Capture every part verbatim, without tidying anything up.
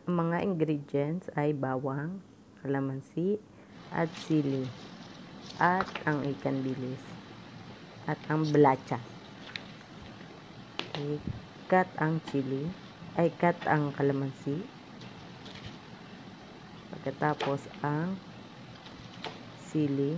Ang mga ingredients ay bawang, kalamansi, at sili, at ang ikan bilis, at ang blacha. Okay. Cut ang chili, ay cut ang kalamansi. Pagkatapos ang sili.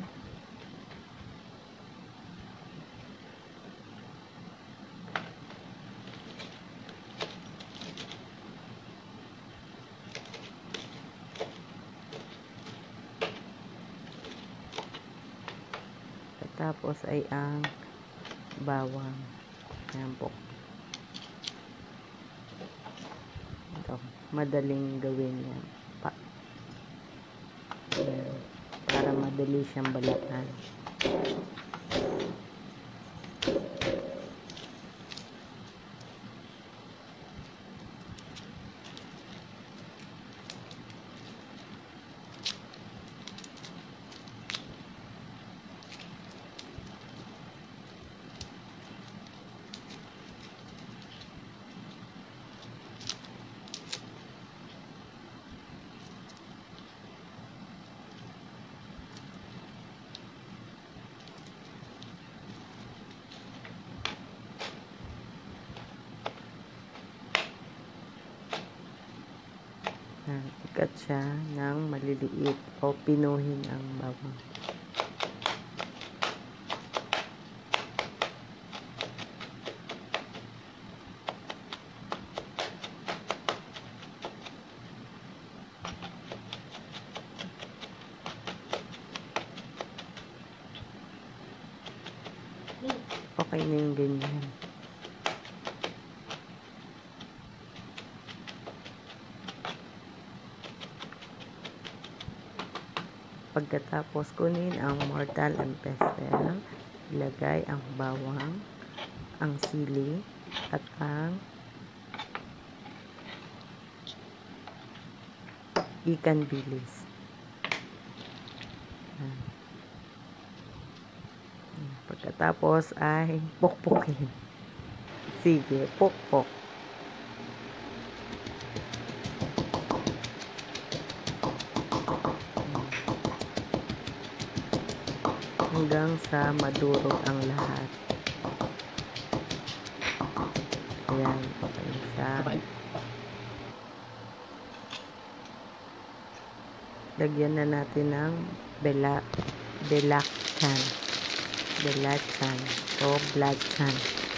Tapos ay ang bawang. Ayan po. Ito, madaling gawin yan. Pa. Ayan. Para madali siyang balatan. Ikat siya ng maliliit o pinuhin ang bawang. Okay na yung ganyan. Pagkatapos kunin ang mortar and pestle, ilagay ang bawang, ang sili, at ang ikan bilis. Pagkatapos ay pukpukin. Sige, pukpok. Hanggang sa madurog ang lahat. Ayan, okay siya. Lagyan na natin ng bela, belachan. Belachan o blachan.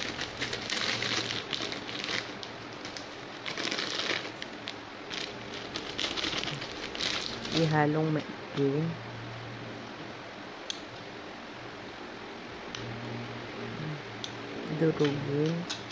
Ihalong maigi. Durugin.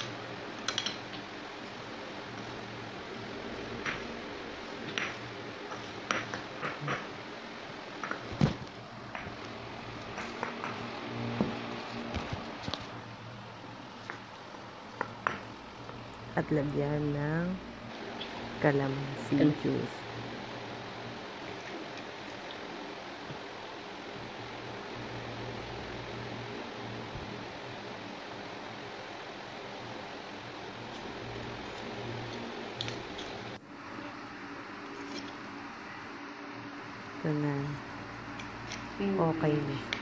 At lagyan ng calamansi juice. Ito na. Okay na.